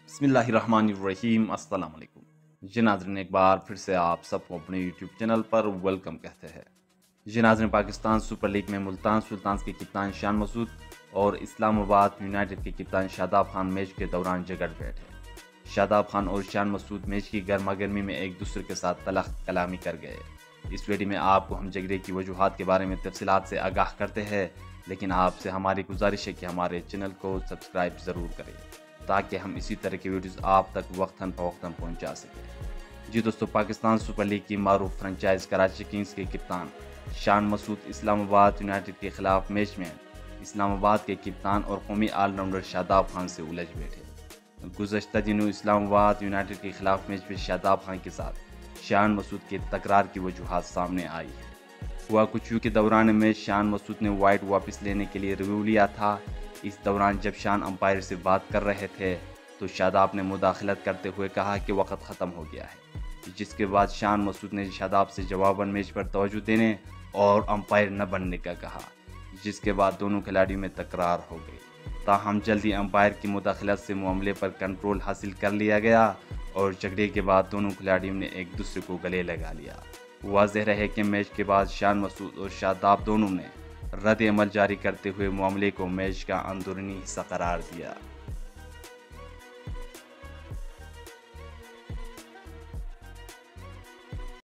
बिस्मिल्लाहिर्रहमानिर्रहीम अस्सलाम वालेकुम। जी नाज़रीन, एक बार फिर से आप सबको अपने यूट्यूब चैनल पर वेलकम कहते हैं। जी नाज़रीन, पाकिस्तान सुपर लीग में मुल्तान सुल्तान्स के कप्तान शान मसूद और इस्लामाबाद यूनाइटेड के कप्तान शादाब खान मैच के दौरान झगड़ बैठे। शादाब खान और शान मसूद मैच की गर्मा गर्मी में एक दूसरे के साथ तलख कलामी कर गए। इस वीडियो में आपको हम झगड़े की वजूहात के बारे में तफसीलात से आगाह करते हैं, लेकिन आपसे हमारी गुजारिश है कि हमारे चैनल को सब्सक्राइब ज़रूर करें ताकि हम इसी तरह की वीडियोस आप तक वक्तन फ़वक्तन पहुंचा सकें। जी दोस्तों, पाकिस्तान सुपर लीग की मारूफ फ्रेंचाइज कराची किंग्स के कप्तान शान मसूद इस्लामाबाद यूनाइटेड के खिलाफ मैच में इस्लामाबाद के कप्तान और कौमी ऑलराउंडर शादाब खान से उलझ बैठे। गुज़श्ता दिनों इस्लामाबाद यूनाइटेड के खिलाफ मैच में शादाब खान के साथ शान मसूद के तकरार की वजूहात सामने आई है। हुआ कुछ यूं के दौरान मैच शान मसूद ने वाइड वापस लेने के लिए रिव्यू लिया था। इस दौरान जब शान अंपायर से बात कर रहे थे तो शादाब ने मुदाखलत करते हुए कहा कि वक्त ख़त्म हो गया है, जिसके बाद शान मसूद ने शादाब से जवाबन मैच पर तवज्जो देने और अंपायर न बनने का कहा, जिसके बाद दोनों खिलाड़ियों में तकरार हो गई। ताहम जल्दी अंपायर की मुदाखलत से मामले पर कंट्रोल हासिल कर लिया गया और झगड़े के बाद दोनों खिलाड़ियों ने एक दूसरे को गले लगा लिया। वाज़ेह रहे कि मैच के बाद शान मसूद और शादाब दोनों ने रद्द अमल जारी करते हुए मामले को मैच का अंदरूनी हिस्सा करार दिया।